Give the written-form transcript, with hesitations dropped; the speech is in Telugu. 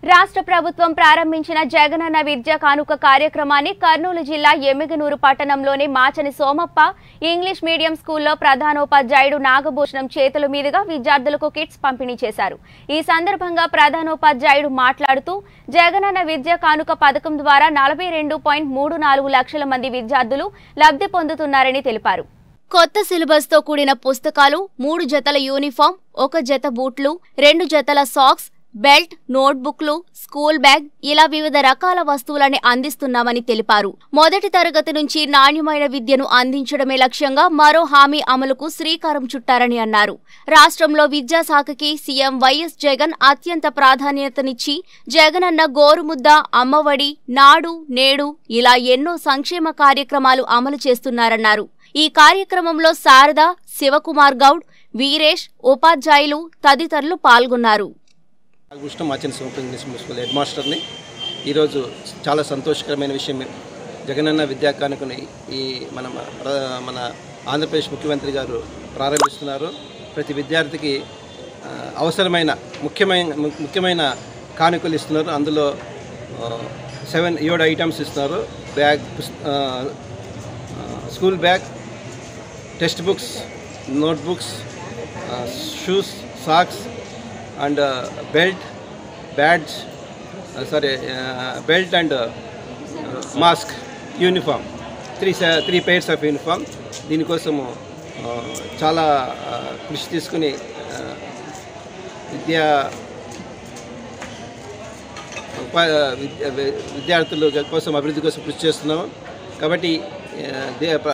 రాష్ట్ర ప్రభుత్వం ప్రారంభించిన జగనన విద్యా కానుక కార్యక్రమాన్ని కర్నూలు జిల్లా ఎమ్మిగనూరు పట్టణంలోని మాచని సోమప్ప ఇంగ్లీష్ మీడియం స్కూల్లో ప్రధానోపాధ్యాయుడు నాగభూషణం చేతుల మీదుగా విద్యార్థులకు కిట్స్ పంపిణీ చేశారు। ఈ సందర్భంగా ప్రధానోపాధ్యాయుడు మాట్లాడుతూ జగనన విద్యా కానుక పథకం ద్వారా 42.34 లక్షల మంది విద్యార్థులు లబ్ధి పొందుతున్నారని తెలిపారు। కొత్త సిలబస్ తో కూడిన పుస్తకాలు, 3 జతల యూనిఫామ్, 1 జత బూట్లు, 2 జతల సాక్స్, బెల్ట్, నోట్బుక్లు, స్కూల్ బ్యాగ్ ఇలా వివిధ రకాల వస్తువులని అందిస్తున్నామని తెలిపారు। మొదటి తరగతి నుంచి నాణ్యమైన విద్యను అందించడమే లక్ష్యంగా మరో హామీ అమలుకు శ్రీకారం చుట్టారని అన్నారు। రాష్ట్రంలో విద్యాశాఖకి సీఎం వైఎస్ జగన్ అత్యంత ప్రాధాన్యతనిచ్చి జగనన్న గోరుముద్ద, అమ్మఒడి, నాడు నేడు ఇలా ఎన్నో సంక్షేమ కార్యక్రమాలు అమలు చేస్తున్నారన్నారు। ఈ కార్యక్రమంలో శారద, శివకుమార్ గౌడ్, వీరేష్, ఉపాధ్యాయులు తదితరులు పాల్గొన్నారు। Machani Somappa English medium school head మాస్టర్ని ఈరోజు చాలా సంతోషకరమైన విషయం, జగనన్న విద్యా కానుకని మన ఆంధ్రప్రదేశ్ ముఖ్యమంత్రి గారు ప్రారంభిస్తున్నారు। ప్రతి విద్యార్థికి అవసరమైన ముఖ్యమైన కానుకలు ఇస్తున్నారు। అందులో 7 ఐటమ్స్ ఇస్తున్నారు। Bag, school bag, text books, notebooks, shoes, socks and belt and mask, uniform, three pairs of uniform। దీనికోసము చాలా కృషి తీసుకుని విద్యార్థుల కోసం అభివృద్ధి కోసం కృషి చేస్తున్నాము। కాబట్టి